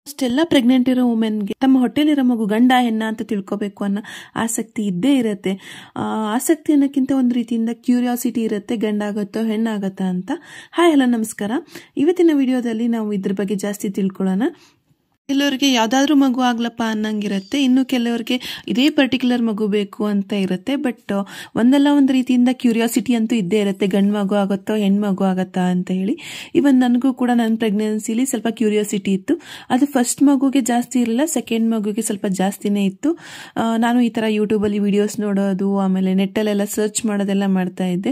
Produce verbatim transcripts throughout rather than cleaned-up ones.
ಅಷ್ಟೆಲ್ಲ ಪ್ರೆಗ್ನೆಂಟ್ ಇರೋ ವುಮೆನ್ಗೆ ತಮ್ಮ ಹೊಟ್ಟೆಲಿರೋ ಮಗು ಗಂಡ ಹೆಣ್ಣ ಅಂತ ತಿಳ್ಕೊಬೇಕು ಅನ್ನೋ ಆಸಕ್ತಿ ಇದ್ದೇ ಇರುತ್ತೆ. ಆಸಕ್ತಿ ಅನ್ನೋಕ್ಕಿಂತ ಒಂದು ರೀತಿಯಿಂದ ಕ್ಯೂರಿಯಾಸಿಟಿ ಇರುತ್ತೆ, ಗಂಡಾಗತ್ತೋ ಹೆಣ್ಣಾಗತ್ತಾ ಅಂತ. ಹಾಯ್ ಹಲೋ ನಮಸ್ಕಾರ. ಇವತ್ತಿನ ವಿಡಿಯೋದಲ್ಲಿ ನಾವು ಇದ್ರ ಬಗ್ಗೆ ಜಾಸ್ತಿ ತಿಳ್ಕೊಳ್ಳೋಣ. ಕೆಲವರಿಗೆ ಯಾವುದಾದ್ರೂ ಮಗು ಆಗ್ಲಪ್ಪ ಅನ್ನಂಗಿರುತ್ತೆ, ಇನ್ನು ಕೆಲವರಿಗೆ ಇದೇ ಪರ್ಟಿಕ್ಯುಲರ್ ಮಗು ಬೇಕು ಅಂತ ಇರುತ್ತೆ. ಬಟ್ ಒಂದಲ್ಲ ಒಂದು ರೀತಿಯಿಂದ ಕ್ಯೂರಿಯಾಸಿಟಿ ಅಂತೂ ಇದ್ದೇ ಇರುತ್ತೆ, ಗಂಡು ಮಗು ಆಗುತ್ತೋ ಹೆಣ್ಣು ಮಗು ಆಗುತ್ತಾ ಅಂತ ಹೇಳಿ. ಇವನ್ ನನಗೂ ಕೂಡ ನನ್ನ ಪ್ರೆಗ್ನೆನ್ಸಿಲಿ ಸ್ವಲ್ಪ ಕ್ಯೂರಿಯಾಸಿಟಿ ಇತ್ತು. ಅದು ಫಸ್ಟ್ ಮಗುಗೆ ಜಾಸ್ತಿ ಇರಲಿಲ್ಲ, ಸೆಕೆಂಡ್ ಮಗುಗೆ ಸ್ವಲ್ಪ ಜಾಸ್ತಿನೇ ಇತ್ತು. ನಾನು ಈ ಥರ ಯೂಟ್ಯೂಬಲ್ಲಿ ವಿಡಿಯೋಸ್ ನೋಡೋದು, ಆಮೇಲೆ ನೆಟ್ಟಲ್ಲೆಲ್ಲ ಸರ್ಚ್ ಮಾಡೋದೆಲ್ಲ ಮಾಡ್ತಾ ಇದ್ದೆ.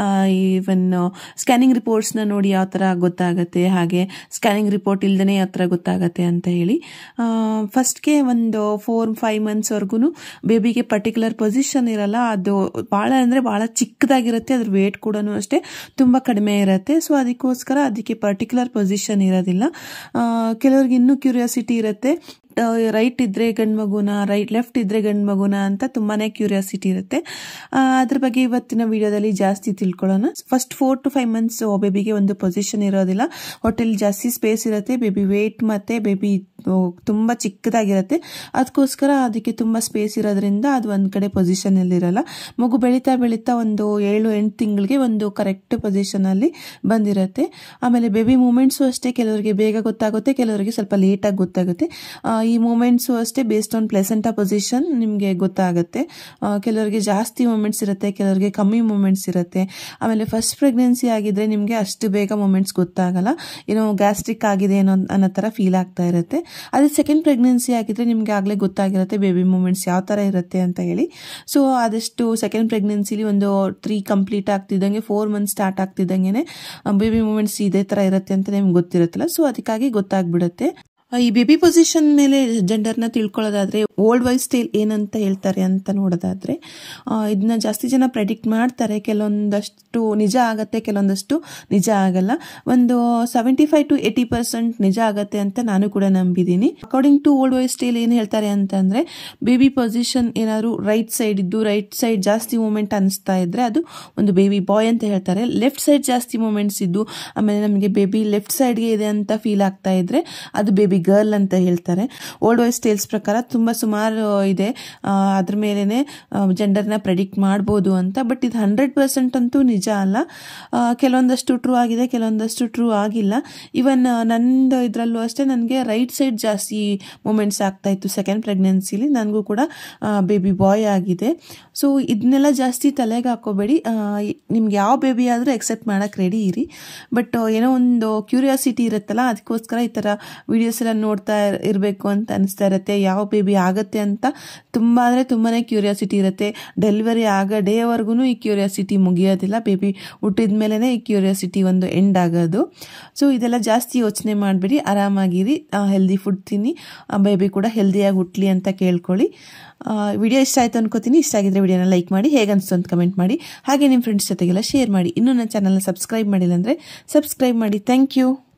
ಈವನ್ ಸ್ಕ್ಯಾನಿಂಗ್ ರಿಪೋರ್ಟ್ಸ್ನ ನೋಡಿ ಯಾವ ಥರ ಗೊತ್ತಾಗತ್ತೆ, ಹಾಗೆ ಸ್ಕ್ಯಾನಿಂಗ್ ರಿಪೋರ್ಟ್ ಇಲ್ದೇ ಯಾವ ಥರ ಗೊತ್ತಾಗತ್ತೆ ಅಂತ ಹೇಳಿ ಹೇಳಿ ಫಸ್ಟ್ಗೆ ಒಂದು ಫೋರ್ ಫೈವ್ ಮಂತ್ಸ್ವರೆಗೂ ಬೇಬಿಗೆ ಪರ್ಟಿಕ್ಯುಲರ್ ಪೊಸಿಷನ್ ಇರಲ್ಲ. ಅದು ಭಾಳ ಅಂದರೆ ಭಾಳ ಚಿಕ್ಕದಾಗಿರುತ್ತೆ, ಅದ್ರ ವೇಟ್ ಕೂಡ ಅಷ್ಟೇ ತುಂಬ ಕಡಿಮೆ ಇರುತ್ತೆ. ಸೊ ಅದಕ್ಕೋಸ್ಕರ ಅದಕ್ಕೆ ಪರ್ಟಿಕ್ಯುಲರ್ ಪೊಸಿಷನ್ ಇರೋದಿಲ್ಲ. ಕೆಲವ್ರಿಗೆ ಇನ್ನೂ ಕ್ಯೂರಿಯಾಸಿಟಿ ಇರುತ್ತೆ, ರೈಟ್ ಇದ್ರೆ ಗಂಡು ಮಗುನ, ರೈಟ್ ಲೆಫ್ಟ್ ಇದ್ರೆ ಗಂಡು ಮಗುನ ಅಂತ ತುಂಬಾನೇ ಕ್ಯೂರಿಯಾಸಿಟಿ ಇರುತ್ತೆ. ಅದ್ರ ಬಗ್ಗೆ ಇವತ್ತಿನ ವಿಡಿಯೋದಲ್ಲಿ ಜಾಸ್ತಿ ತಿಳ್ಕೊಳ್ಳೋಣ. First four to five months ಬೇಬಿಗೆ ಒಂದು ಪೊಸಿಷನ್ ಇರೋದಿಲ್ಲ, ಹೊಟ್ಟೆಲಿ ಜಾಸ್ತಿ ಸ್ಪೇಸ್ ಇರುತ್ತೆ, ಬೇಬಿ ವೇಟ್ ಮತ್ತೆ ಬೇಬಿ ತುಂಬ ಚಿಕ್ಕದಾಗಿರುತ್ತೆ. ಅದಕ್ಕೋಸ್ಕರ ಅದಕ್ಕೆ ತುಂಬ ಸ್ಪೇಸ್ ಇರೋದ್ರಿಂದ ಅದು ಒಂದು ಕಡೆ ಪೊಸಿಷನ್ ಅಲ್ಲಿ ಇರಲ್ಲ. ಮಗು ಬೆಳೀತಾ ಬೆಳೀತಾ ಒಂದು ಏಳು ಎಂಟು ತಿಂಗಳಿಗೆ ಒಂದು ಕರೆಕ್ಟ್ ಪೊಸಿಷನ್ ಅಲ್ಲಿ ಬಂದಿರುತ್ತೆ. ಆಮೇಲೆ ಬೇಬಿ ಮೂಮೆಂಟ್ಸು ಅಷ್ಟೇ, ಕೆಲವರಿಗೆ ಬೇಗ ಗೊತ್ತಾಗುತ್ತೆ, ಕೆಲವರಿಗೆ ಸ್ವಲ್ಪ ಲೇಟಾಗಿ ಗೊತ್ತಾಗುತ್ತೆ. ಈ ಮೂಮೆಂಟ್ಸು ಅಷ್ಟೇ ಬೇಸ್ಡ್ ಆನ್ ಪ್ಲೆಸೆಂಟಾ ಪೊಸಿಷನ್ ನಿಮಗೆ ಗೊತ್ತಾಗುತ್ತೆ. ಕೆಲವರಿಗೆ ಜಾಸ್ತಿ ಮೂಮೆಂಟ್ಸ್ ಇರುತ್ತೆ, ಕೆಲವರಿಗೆ ಕಮ್ಮಿ ಮೂಮೆಂಟ್ಸ್ ಇರುತ್ತೆ. ಆಮೇಲೆ ಫಸ್ಟ್ ಪ್ರೆಗ್ನೆನ್ಸಿ ಆಗಿದ್ರೆ ನಿಮಗೆ ಅಷ್ಟು ಬೇಗ ಮೂಮೆಂಟ್ಸ್ ಗೊತ್ತಾಗಲ್ಲ, ಏನೋ ಗ್ಯಾಸ್ಟ್ರಿಕ್ ಆಗಿದೆ ಏನೋ ಅನ್ನೋ ಥರ ಫೀಲ್ ಆಗ್ತಾ ಇರುತ್ತೆ. ಅದೇ ಸೆಕೆಂಡ್ ಪ್ರೆಗ್ನೆನ್ಸಿ ಆಗಿದ್ರೆ ನಿಮಗೆ ಆಗಲೇ ಗೊತ್ತಾಗಿರುತ್ತೆ ಬೇಬಿ ಮೂಮೆಂಟ್ಸ್ ಯಾವ ಥರ ಇರುತ್ತೆ ಅಂತ ಹೇಳಿ. ಸೊ ಆದಷ್ಟು ಸೆಕೆಂಡ್ ಪ್ರೆಗ್ನೆನ್ಸಿಲಿ ಒಂದು ತ್ರೀ ಕಂಪ್ಲೀಟ್ ಆಗ್ತಿದ್ದಂಗೆ, ಫೋರ್ ಮಂತ್ಸ್ ಸ್ಟಾರ್ಟ್ ಆಗ್ತಿದ್ದಂಗೆ ಬೇಬಿ ಮೂಮೆಂಟ್ಸ್ ಇದೇ ಥರ ಇರುತ್ತೆ ಅಂತ ನಿಮ್ಗೆ ಗೊತ್ತಿರುತ್ತಲ್ಲ, ಸೊ ಅದಕ್ಕಾಗಿ ಗೊತ್ತಾಗ್ಬಿಡುತ್ತೆ. ಈ ಬೇಬಿ ಪೊಸಿಷನ್ ಮೇಲೆ ಜೆಂಡರ್ನ ತಿಳ್ಕೊಳ್ಳೋದಾದ್ರೆ ಓಲ್ಡ್ ವೈಸ್ ಸ್ಟೈಲ್ ಏನಂತ ಹೇಳ್ತಾರೆ ಅಂತ ನೋಡೋದಾದ್ರೆ ಇದನ್ನ ಜಾಸ್ತಿ ಜನ ಪ್ರೆಡಿಕ್ಟ್ ಮಾಡ್ತಾರೆ. ಕೆಲವೊಂದಷ್ಟು ನಿಜ ಆಗತ್ತೆ, ಕೆಲವೊಂದಷ್ಟು ನಿಜ ಆಗಲ್ಲ. ಒಂದು seventy five to eighty percent ನಿಜ ಆಗತ್ತೆ ಅಂತ ನಾನು ಕೂಡ ನಂಬಿದ್ದೀನಿ. According to old wise style ಏನ್ ಹೇಳ್ತಾರೆ ಅಂತಂದ್ರೆ, ಬೇಬಿ ಪೊಸಿಷನ್ ಏನಾದ್ರು ರೈಟ್ ಸೈಡ್ ಇದ್ದು ರೈಟ್ ಸೈಡ್ ಜಾಸ್ತಿ ಮೂಮೆಂಟ್ ಅನಿಸ್ತಾ ಇದ್ರೆ ಅದು ಒಂದು ಬೇಬಿ ಬಾಯ್ ಅಂತ ಹೇಳ್ತಾರೆ. ಲೆಫ್ಟ್ ಸೈಡ್ ಜಾಸ್ತಿ ಮೂಮೆಂಟ್ಸ್ ಇದ್ದು ಆಮೇಲೆ ನಮಗೆ ಬೇಬಿ ಲೆಫ್ಟ್ ಸೈಡ್ಗೆ ಇದೆ ಅಂತ ಫೀಲ್ ಆಗ್ತಾ ಇದ್ರೆ ಅದು ಬೇಬಿ ಗರ್ಲ್ ಅಂತ ಹೇಳ್ತಾರೆ. ಓಲ್ಡ್ ವೈಸ್ ಸ್ಟೈಲ್ಸ್ ಪ್ರಕಾರ ತುಂಬಾ ಸುಮಾರು ಇದೆ, ಅದ್ರ ಮೇಲೆನೆ ಜೆಂಡರ್ನ ಪ್ರೆಡಿಕ್ಟ್ ಮಾಡ್ಬೋದು ಅಂತ. ಬಟ್ ಇದು ಹಂಡ್ರೆಡ್ ಪರ್ಸೆಂಟ್ ಅಂತೂ ನಿಜ ಅಲ್ಲ. ಕೆಲವೊಂದಷ್ಟು ಟ್ರೂ ಆಗಿದೆ, ಕೆಲವೊಂದಷ್ಟು ಟ್ರೂ ಆಗಿಲ್ಲ. ಇವನ್ ನಂದು ಇದ್ರಲ್ಲೂ ಅಷ್ಟೇ ನನಗೆ ರೈಟ್ ಸೈಡ್ ಜಾಸ್ತಿ ಮೂಮೆಂಟ್ಸ್ ಆಗ್ತಾ ಇತ್ತು ಸೆಕೆಂಡ್ ಪ್ರೆಗ್ನೆನ್ಸಿಲಿ. ನನಗೂ ಕೂಡ ಬೇಬಿ ಬಾಯ್ ಆಗಿದೆ. ಸೊ ಇದನ್ನೆಲ್ಲ ಜಾಸ್ತಿ ತಲೆಗೆ ಹಾಕೋಬೇಡಿ, ನಿಮ್ಗೆ ಯಾವ ಬೇಬಿ ಆದರೂ ಎಕ್ಸೆಪ್ಟ್ ಮಾಡಕ್ಕೆ ರೆಡಿ ಇರಿ. ಬಟ್ ಏನೋ ಒಂದು ಕ್ಯೂರಿಯಾಸಿಟಿ ಇರುತ್ತಲ್ಲ, ಅದಕ್ಕೋಸ್ಕರ ಈ ಥರ ವಿಡಿಯೋಸ್ ಎಲ್ಲ ನೋಡ್ತಾ ಇರಬೇಕು ಅಂತ ಅನಿಸ್ತಾ ಇರುತ್ತೆ. ಯಾವ ಬೇಬಿ ಆಗತ್ತೆ ಅಂತ ತುಂಬಾ ಅಂದರೆ ತುಂಬಾನೇ ಕ್ಯೂರಿಯಾಸಿಟಿ ಇರುತ್ತೆ. ಡೆಲಿವರಿ ಆಗೋ ಡೇವರೆಗೂ ಈ ಕ್ಯೂರಿಯಾಸಿಟಿ ಮುಗಿಯೋದಿಲ್ಲ, ಬೇಬಿ ಹುಟ್ಟಿದ ಮೇಲೇ ಈ ಕ್ಯೂರಿಯಾಸಿಟಿ ಒಂದು ಎಂಡ್ ಆಗೋದು. ಸೊ ಇದೆಲ್ಲ ಜಾಸ್ತಿ ಯೋಚನೆ ಮಾಡಬೇಡಿ, ಆರಾಮಾಗಿರಿ, ಹೆಲ್ದಿ ಫುಡ್ ತಿನ್ನಿ, ಬೇಬಿ ಕೂಡ ಹೆಲ್ದಿಯಾಗಿ ಹುಟ್ಟಲಿ ಅಂತ ಕೇಳ್ಕೊಳ್ಳಿ. ವಿಡಿಯೋ ಇಷ್ಟ ಆಯಿತು ಅನ್ಕೋತೀನಿ. ಇಷ್ಟ ಆಗಿದ್ರೆ ವಿಡಿಯೋನ ಲೈಕ್ ಮಾಡಿ, ಹೇಗನ್ನಿಸ್ತು ಅಂತ ಕಮೆಂಟ್ ಮಾಡಿ, ಹಾಗೆ ನಿಮ್ಮ ಫ್ರೆಂಡ್ಸ್ ಜೊತೆಗೆಲ್ಲ ಶೇರ್ ಮಾಡಿ. ಇನ್ನೂ ನನ್ನ ಚಾನಲ್ನ ಸಬ್ಸ್ಕ್ರೈಬ್ ಮಾಡಿಲ್ಲ ಅಂದರೆ ಸಬ್ಸ್ಕ್ರೈಬ್ ಮಾಡಿ. Thank you.